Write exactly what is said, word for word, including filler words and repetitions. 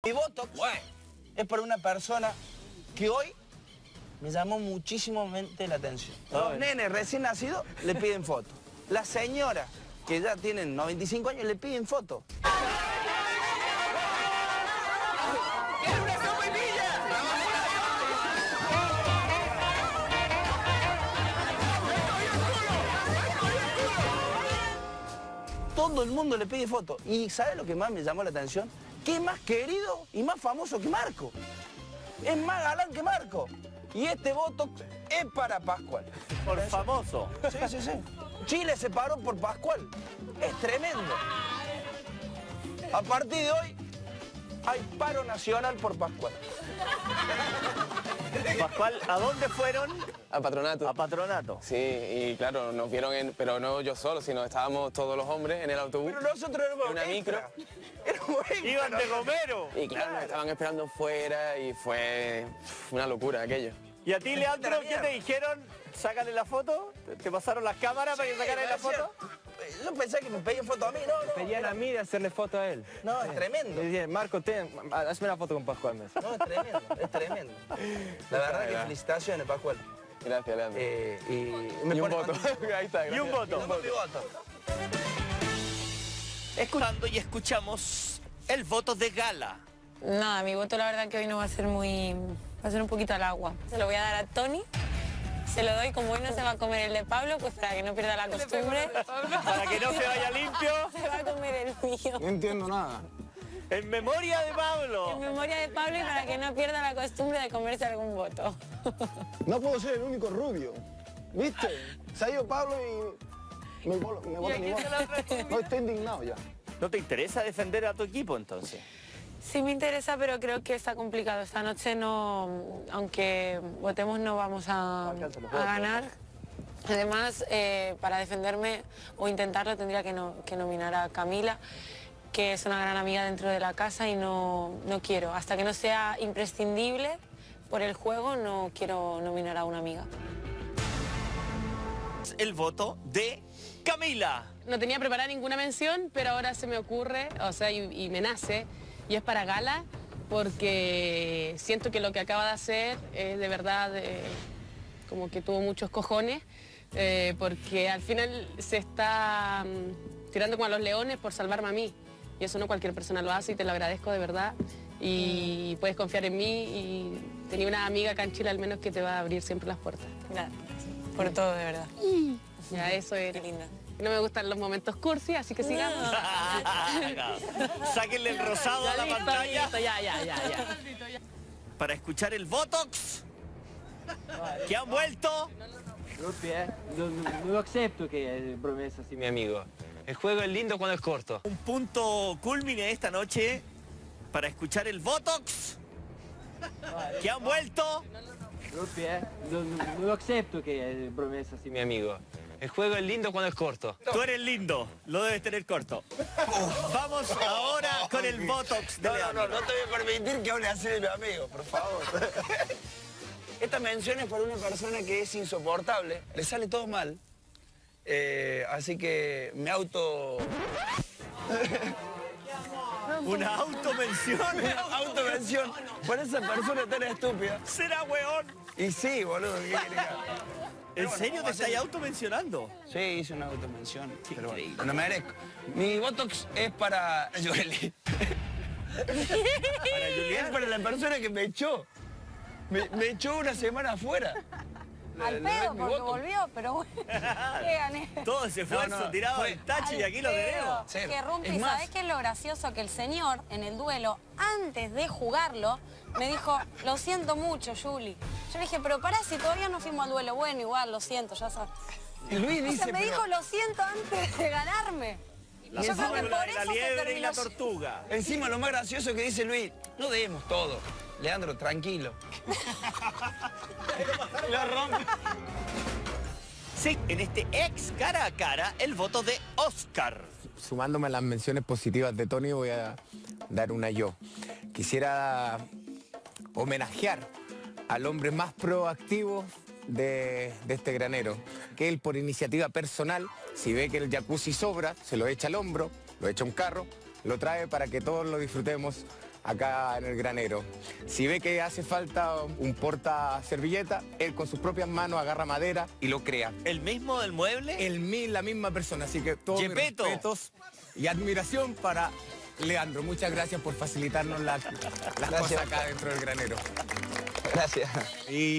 Mi voto bueno, es para una persona que hoy me llamó muchísimo la atención. Los nenes recién nacidos le piden fotos. Las señoras que ya tienen noventa y cinco años le piden fotos. Todo el mundo le pide fotos. ¿Y sabe lo que más me llamó la atención? Que es más querido y más famoso que Marco. Es más galán que Marco. Y este voto es para Pascual. Por famoso. Sí, sí, sí. Chile se paró por Pascual. Es tremendo. A partir de hoy hay paro nacional por Pascual. Pascual, ¿a dónde fueron? A Patronato. A Patronato. Sí, y claro, nos vieron, en, pero no yo solo, sino estábamos todos los hombres en el autobús. Pero nosotros éramos en una micro. Éramos extra. Iban de Gomero. Y claro, nos estaban esperando fuera y fue una locura aquello. ¿Y a ti, Leandro, qué te dijeron? Sácale la foto. ¿Te pasaron las cámaras para que sacaran la foto? Yo pensé que me pedían foto a mí, no, no. Pedían a mí de hacerle foto a él. No, es tremendo. Le decían, Marco, ten, hazme una foto con Pascual. Me no, es tremendo, es tremendo. La verdad que felicitaciones, Pascual. Gracias, Leandro. Eh, y me y un pone voto. Ahí está, y un voto. un voto. Mi voto. Escuchando y escuchamos el voto de Gala. Nada, mi voto la verdad que hoy no va a ser muy... va a ser un poquito al agua. Se lo voy a dar a Tony. Se lo doy, como hoy no se va a comer el de Pablo, pues para que no pierda la costumbre. Para que no se vaya limpio. Se va a comer el mío. No entiendo nada. En memoria de Pablo. En memoria de Pablo y para que no pierda la costumbre de comerse algún voto. No puedo ser el único rubio. ¿Viste? Se ha ido Pablo y me, me bota mi voto. No, estoy indignado ya. ¿No te interesa defender a tu equipo entonces? Sí me interesa, pero creo que está complicado. Esta noche no, aunque votemos no vamos a, a ganar. Además, eh, para defenderme o intentarlo tendría que, no, que nominar a Camila, que es una gran amiga dentro de la casa y no, no quiero. Hasta que no sea imprescindible por el juego, no quiero nominar a una amiga. El voto de Camila. No tenía preparada ninguna mención, pero ahora se me ocurre, o sea, y, y me nace, y es para Gala, porque siento que lo que acaba de hacer es de verdad eh, como que tuvo muchos cojones, eh, porque al final se está um, tirando como a los leones por salvarme a mí, y eso no cualquier persona lo hace y te lo agradezco de verdad, y puedes confiar en mí, y tenía una amiga acá en Chile al menos que te va a abrir siempre las puertas. Gracias, por todo, de verdad. Ya, eso es. Qué linda. No me gustan los momentos cursi, así que sigamos. Sáquenle el rosado Ya a la listo, pantalla. listo, ya, ya, ya, ya. Para escuchar el Botox. Que han vuelto. No, no, no acepto que promesa así, mi amigo. El juego es lindo cuando es corto. Un punto culmine esta noche para escuchar el Botox. Que han vuelto. No, no, no acepto que promesa así, mi amigo. El juego es lindo cuando es corto. Tú eres lindo, lo debes tener corto. Vamos ahora con el Botox de No, no, Leandro. no, no te voy a permitir que hable así de mi amigo, por favor. Esta mención es para una persona que es insoportable, le sale todo mal. Eh, así que me auto... Una automención. Una automención por esa persona tan estúpida. ¿Será weón? Y sí, boludo, ¿qué querés que haga? ¿En Pero bueno, serio te vamos a estás hacer- automencionando? Sí, hice una automención, pero bueno, lo merezco. Mi Botox es para Joely. Para Es Julián. para la persona que me echó. Me, me echó una semana afuera. Al Le- le doy pedo mi porque voto. volvió, pero bueno, ¿qué gané? Todo ese esfuerzo No, no, tirado fue- al tacho y Al aquí lo pedo. tenemos. Cero. Que Rumpi, Es más- ¿sabés qué es lo gracioso? Que el señor en el duelo, antes de jugarlo, me dijo, lo siento mucho, Juli. Yo le dije, pero pará, si todavía no fuimos al duelo. Bueno, igual, lo siento, ya sabes. Y Luis O dice, sea, me pero- dijo, lo siento antes de ganarme. La Y yo creo que fórmula por de la eso se liebre y terminó... la tortuga. Encima lo más gracioso que dice Luis, no demos todo. Leandro, tranquilo. Lo rompe. Sí, en este ex cara a cara, el voto de Oscar. Sumándome a las menciones positivas de Tony, voy a dar una yo. Quisiera homenajear al hombre más proactivo de, de este granero, que él por iniciativa personal, si ve que el jacuzzi sobra, se lo echa al hombro, lo echa a un carro, lo trae para que todos lo disfrutemos acá en el granero. Si ve que hace falta un porta servilleta, él con sus propias manos agarra madera y lo crea. ¿El mismo del mueble? El mi, la misma persona, así que todos mis Gepetto. respetos y admiración para Leandro. Muchas gracias por facilitarnos la- las Gracias. cosas acá dentro del granero. Gracias. Y